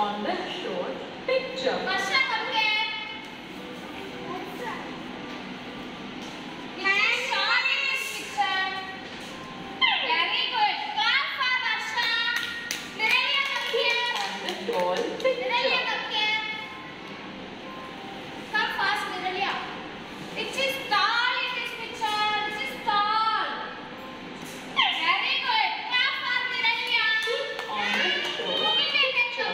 on the short picture. Varsha, come here. Tall picture. Come fast, Niralya. Which is tall in this picture? Which is tall? Very good. Clap for Niralya. On the short picture.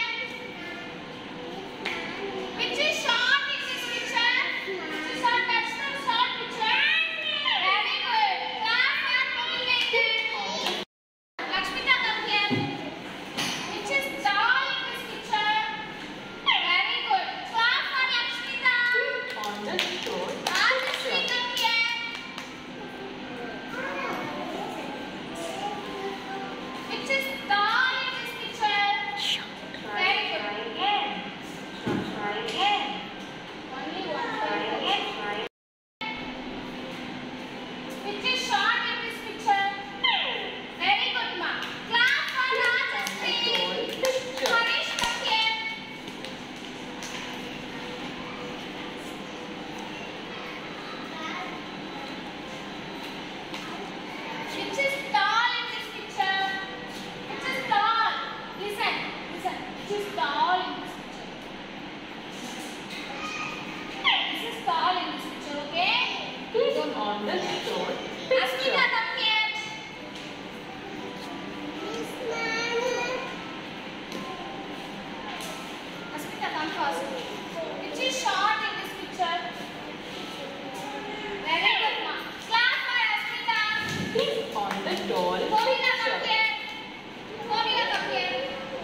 Which is short in this picture? Which is short? That's the short picture. Very good. Clap for Mohinindan. Lakshmita, come here. Which is tall in this picture? Very good. Clap for Lakshmita. On the short Rajashri, picture. come here. Which is tall in this picture? Very good. Try again. Only one time. Try. Which is short in this picture? Very good, ma. Clap for Rajashri. Tall picture. Harish, come here. Which is tall in this picture? Which is tall? Listen. Which is tall in this picture? This is tall in this picture, okay? Click on the short Asmita, picture. come here. Asmita, come first. Which is short in this picture? Very good, ma. Clap for Asmita. Click on the tall Kovina, come picture. here. Kovina, come here.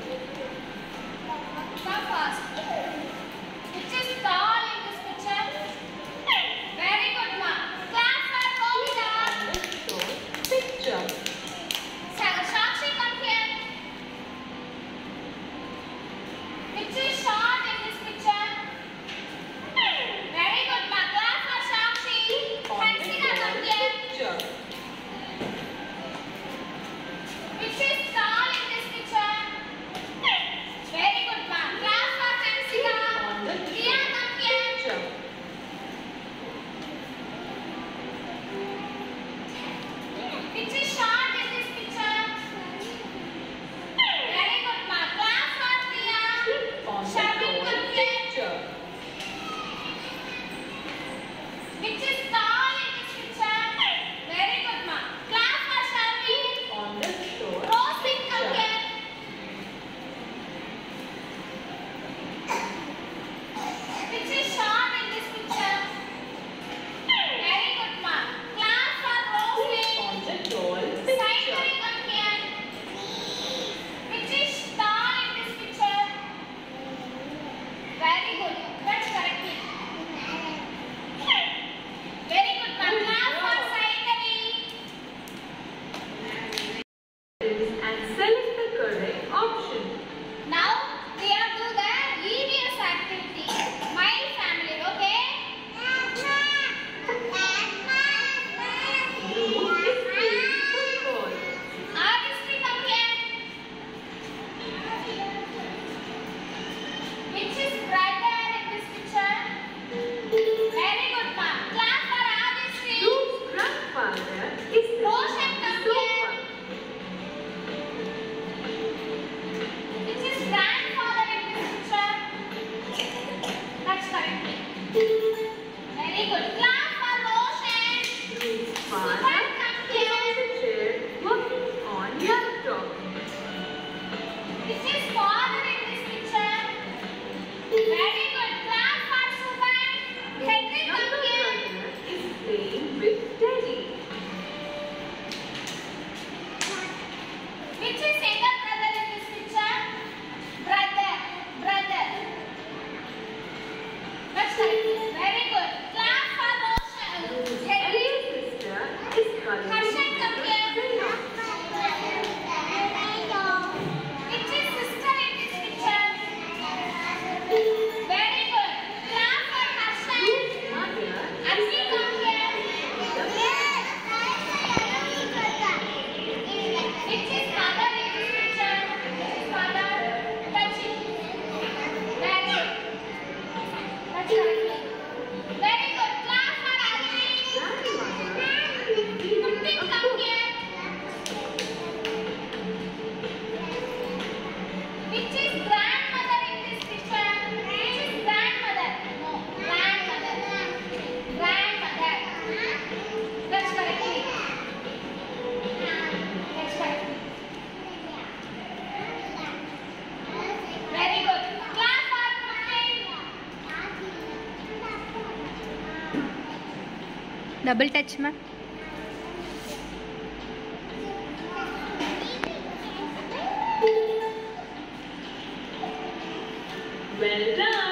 Come fast. Which is tall in this picture? Very good, ma. Clap for Kovina. On the short picture. Sakshi, come here. Which is short in this picture? Very good, ma. Clap for Sakshi. On the Hansika, tall come here. picture. Which is tall in this picture? Very good, ma. Clap for Hansika. On the Priya, come here. picture. Which is short in this picture? Very good, ma. Clap for Priya. On the Shabir, tall come here. picture. Which is tall in this picture? Very good, ma. Clap for Shabir. On the short Rosie, come picture. here. Which is short in this picture? Very good, ma. Clap for Rosie. On the tall picture. Saitari, come here. Which is tall in this picture? Very good. That's correct. Very good, ma. Clap for Saitari. And select the correct option. Now we have to do the EVS activity. My family, okay? Blue is playing football. Artistry, come here. Which is brighter in this picture? Very good, ma. Clap for Artistry. Whose grandfather is Roshan, come sofa? Double touch, ma'am. Well done.